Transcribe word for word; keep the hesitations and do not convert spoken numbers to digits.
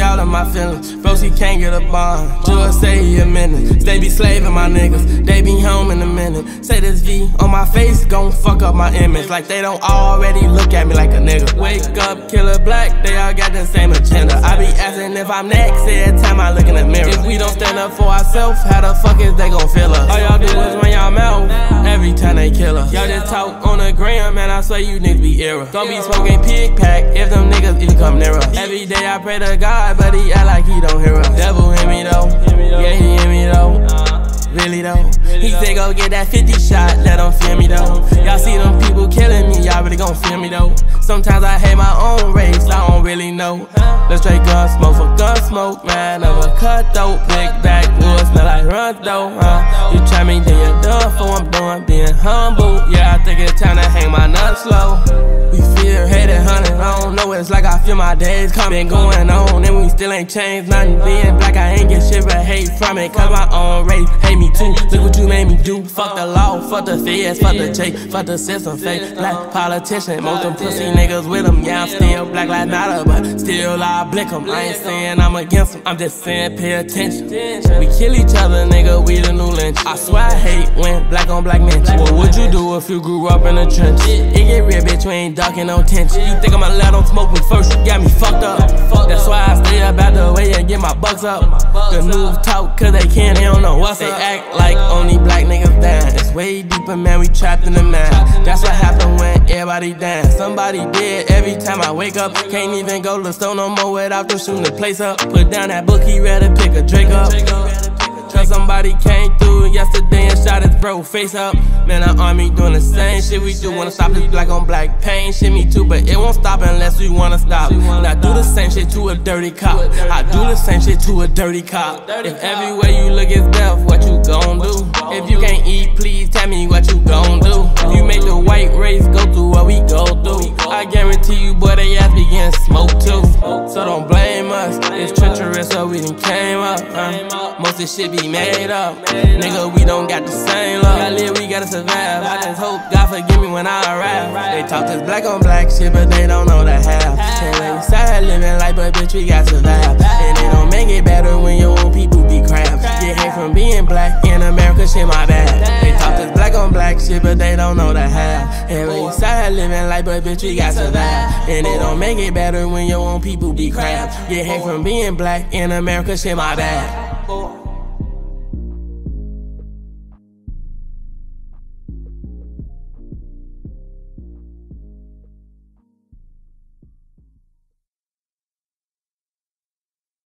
all of my feelings. Bro, she can't get a bond. Judge say he a minute. They be slaving my niggas. They be home in a minute. Say this V on my face gon' fuck up my image. Like they don't already look at me like a nigga. Wake up, Killer Black, they all got the same agenda. I be asking if I'm next every time I look in the mirror. If we don't stand up for ourselves, how the fuck is they gon' feel us? All y'all do is run y'all mouth every time they kill us. Y'all just talk on the gram, man, I swear you niggas be era. Don't be smoking pig pack if them niggas even come near us. Every day I pray to God, but he act like he don't hear us. Devil hear me though, yeah he hear me though. Really though, he say go get that fifty shot, let them feel me though. Y'all see them people killing me, y'all really gon' feel me though. Sometimes I hate my own race, I don't really know. Let's straight gun smoke for gun smoke, man. Never cut though, big backwoods, smell like run though, huh? You try me, then you're done for, I'm done being humble. Yeah, I think it's time to hang my nuts slow. We feel hated, honey, I don't know, it's like I feel my days coming, going on, and we still ain't changed nothing. Being black, I ain't get shit but hate from it, cause my own race hate me too. Look what you made me do. Fuck the law, fuck the feds, fuck the J, fuck the system, fake black politician. Most them pussy niggas with them. Yeah, I'm still Black Lives Matter, but still I blick them. I ain't saying I'm against them, I'm just saying pay attention. We kill each other, nigga, we the new lynch. I swear I hate when black on black mention. What would you do if you grew up in the trenches? It get real, bitch, you ain't ducking no tension. You think I'ma let them smoke me first, you got me fucked up. That's why I stay about the way and get my bucks up. The news talk, cause they can't, they don't know what's up. They act like only black niggas down. It's way deeper, man, we trapped in the man. That's what happened when everybody dance. Somebody dead every time I wake up. Can't even go to the store no more without them shooting the place up. Put down that book, he ready to pick a Drake up. Cause somebody came through yesterday and shot his bro face up. Man, the army doing the same shit we do. Wanna stop this black on black pain, shit me too. But it won't stop unless we wanna stop. And I do the same shit to a dirty cop. I do the same shit to a dirty cop. If everywhere you look is death, what you gon' do? If you can't eat, please tell me what you gon' do. If you make the white race go through what we go through, I guarantee you, boy, they ass be getting smoked too. So don't blame us, it's treacherous, so we done came up. Uh, most of this shit be made up. Nigga, we don't got the same love. Gotta live, we gotta survive. I just hope God forgive me when I arrive. They talk this black on black shit, but they don't know the half. They we side living life, but bitch, we got survive. And they don't make it better when your own people be crap. Get hate from being black in America, shit my bad. They talk this black on black shit, but they don't know the half. And we side living life, but bitch, we got survive. And they don't make it better when your own people be crap. Get hate from being black in America, shit my bad.